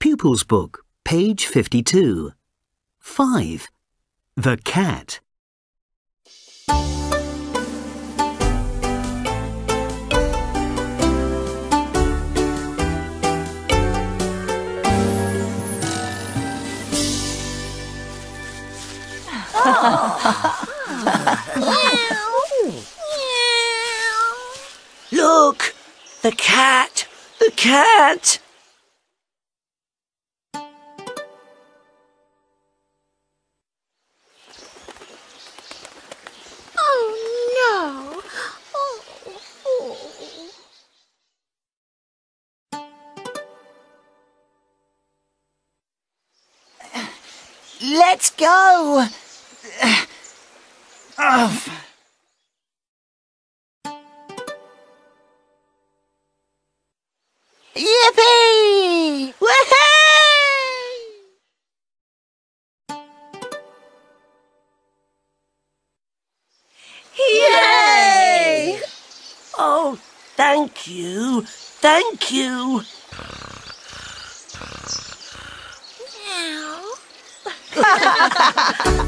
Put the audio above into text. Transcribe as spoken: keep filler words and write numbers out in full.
Pupils Book, page fifty-two. five. The cat. Look! The cat! The cat! Oh, no! Oh, oh. Let's go! Oh. Yippee! Woohoo! Yay! Oh, thank you. Thank you. Meow.